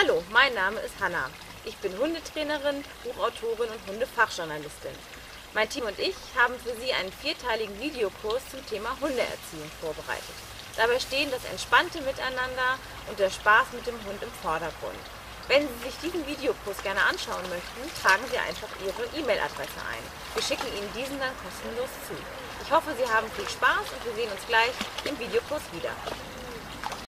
Hallo, mein Name ist Hanna. Ich bin Hundetrainerin, Buchautorin und Hundefachjournalistin. Mein Team und ich haben für Sie einen 4-teiligen Videokurs zum Thema Hundeerziehung vorbereitet. Dabei stehen das entspannte Miteinander und der Spaß mit dem Hund im Vordergrund. Wenn Sie sich diesen Videokurs gerne anschauen möchten, tragen Sie einfach Ihre E-Mail-Adresse ein. Wir schicken Ihnen diesen dann kostenlos zu. Ich hoffe, Sie haben viel Spaß und wir sehen uns gleich im Videokurs wieder.